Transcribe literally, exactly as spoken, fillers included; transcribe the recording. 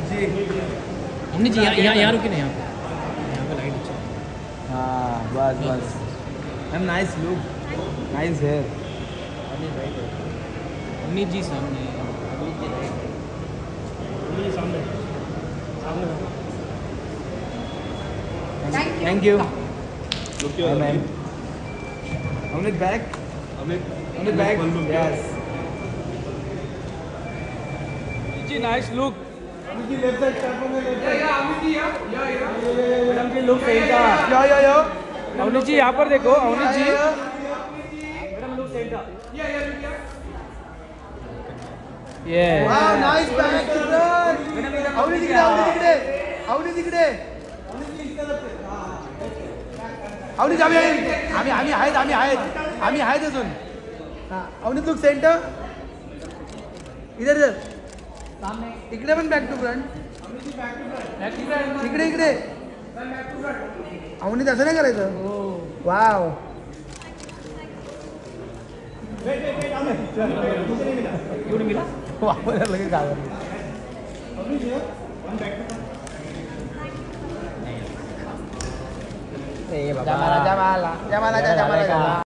जी अवनीत जी यहाँ यहाँ रुके ना, यहाँ पे यहाँ पे लाइट अच्छा। हाँ बस बस ma'am nice look nice hair. Avneet ji सामने, अवनीत जी राइट, अवनीत जी सामने सामने। Thank you ma'am. Avneet back, Avneet back, yes जी नाइस लुक। जी लेफ्ट साइड स्टेप में लेफ्ट साइड। अवनीत जी यहाँ मैडम जी लुक सही था। यो यो यो अवनीत जी यहाँ पर देखो, अवनीत जी मैडम लुक सही था। ये wow nice back run. Avneet इकडे, अवनीत इकडे, अवनीत इकडे, अवनीत आम्ही आम्ही आम्ही आहेत आम्ही आहेत आम्ही आहेत अजून। हां अवनीत लुक सेंटर, इधर इधर सामने, इकडे पण बॅक टू फ्रंट, इकडे इकडे अवनीत असं नाही करायचं। वाव वाव लगेच गाव जमाला जमाला जमाला जमाला